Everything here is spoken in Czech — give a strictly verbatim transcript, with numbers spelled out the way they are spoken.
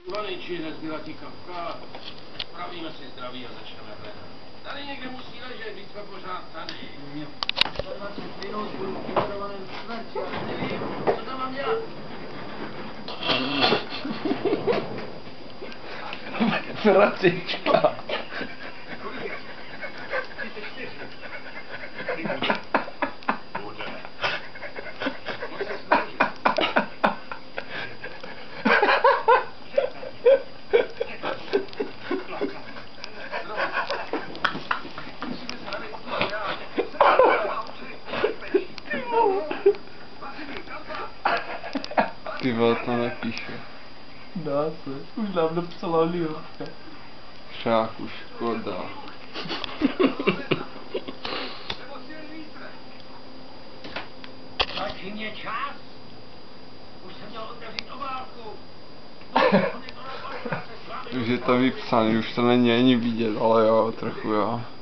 Konečně nezbyla ti kapka. Spravíme si zdraví a začneme hledat. Tady někde musí ležet, být jsme pořád tady. Za dvacet minut budu v připravovaném smrti, ale nevím, co tam mám dělat. Vracička. Ty vole, to nepíše. Dá se, už nám napsala Liovka. Však už škoda. Stačí mě čas? Už jsem měl otevřít obálku. Už je to vypsaný, už to není ani vidět, ale jo, trochu jo.